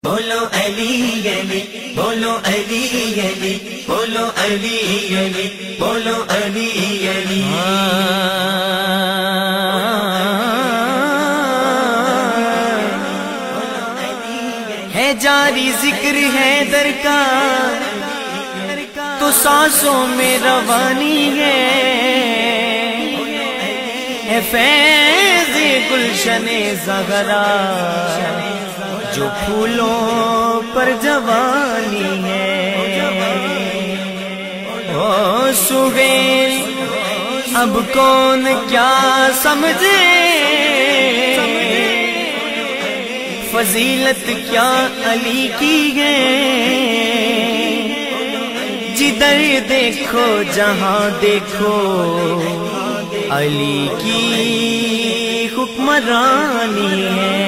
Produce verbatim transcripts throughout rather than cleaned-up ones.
بولو علی علی بولو علی علی بولو علی علی بولو علی علی ہے جاری ذکر ہے در کا تو سانسوں میں روانی ہے ہے فیض گلشن زغرا جو پھولوں پر جوانی ہے او سہیل اب کون کیا سمجھے فضیلت کیا علی کی ہے جدھر دیکھو جہاں دیکھو علی کی حکمرانی ہے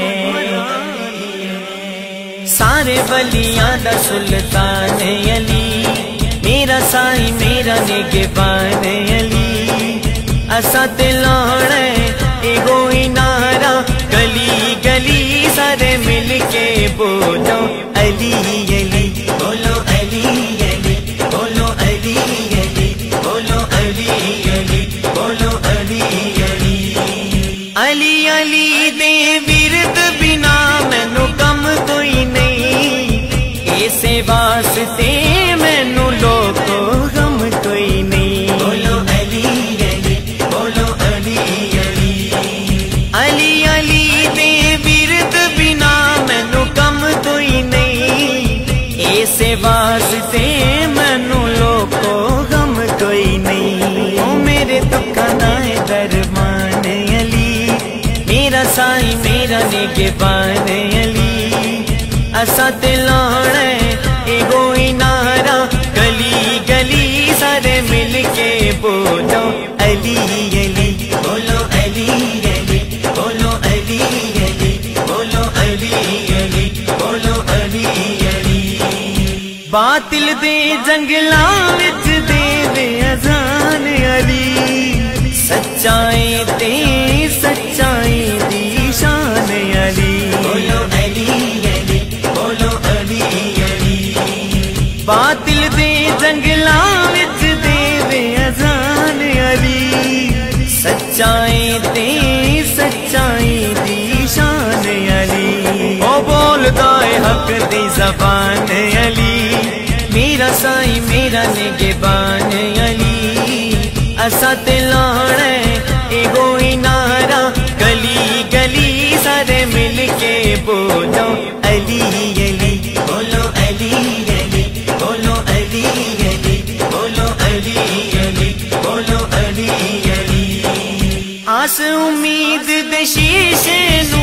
سارے ولیاں دا سلطان علی میرا سائی میرا نگہبان علی اسا تے لاڑے ایگو ہی نعرہ گلی گلی سارے مل کے بولو علی علی بولو علی علی بولو علی علی بولو علی علی بولو علی علی علی علی دے ورد بنا مینوں کم کوئی نہیں اسے واسطے مینوں لوکو غم کوئی نہیں بولو علی علی بولو علی علی علی علی دے ورد بنا مینوں کم کوئی نہیں اسے واسطے مینوں لوکو غم کوئی نہیں او میرے دکھاں دا ہے درمان علی میرا سائی میرا نگہبان علی اسا تے لاڑے ایگو ہی نعرہ گلی گلی سارے مل کے بولو علی علی بولو علی علی بولو علی علی بولو علی علی بولو علی علی باطل دے جنگلاں وچ دے دے اذان علی سچائی تے سچائی دی شان علی بولو علی علی بولو علی علی باطل دے جنگلاں وچ دے دے اذان علی سچائی تے سچائی دی شان علی او بولدا ہے حق دی زبان علی میرا سائی میرا نگہبان علی اسا تے لاڑے ایگو ہی نعرہ گلی گلی سارے مل کے بولو علی علی بولو علی علی بولو علی علی بولو علی علی بولو علی علی آس امید دے شیشے نو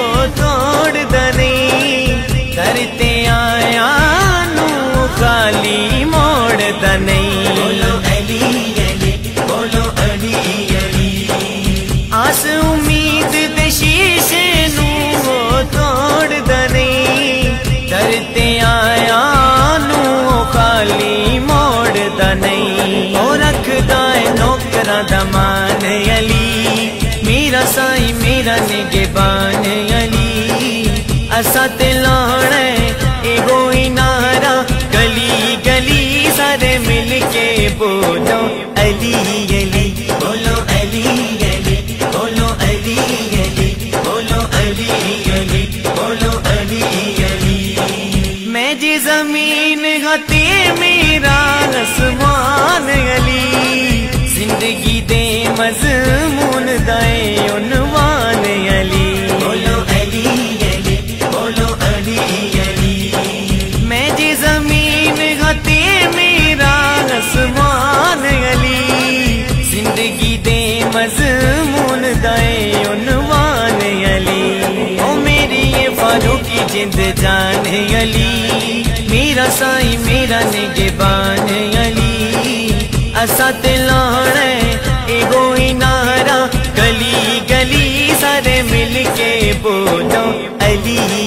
توڑ دے کرتے آیا نو خالی موڑ دے بولو علی علی بولو علی علی آس امید دے شیشے نو توڑ دے کرتے آیا نو خالی موڑ دے او رکھدا ہے نوکراں دا مان علی میرا سائی میرا نگہبان علی اسا تے لاڑے ایگو ہی نعرہ گلی گلی سارے مل کے بولو علی علی بولو علی علی بولو علی علی بولو علی علی بولو علی علی میں جی زمین ہتے میرا آسمان علی زندگی دے مضمون دے عنوان علی بولو علی علی بولو علی علی میں جی زمین ہتے میرا آسمان علی زندگی دے مضمون دے عنوان علی او میری یہ فاروقی جند جان علی میرا سائی میرا نگہبان علی اسا تے لاڑے ایگو ہی نعرہ گلی گلی سارے مل کے بولو علی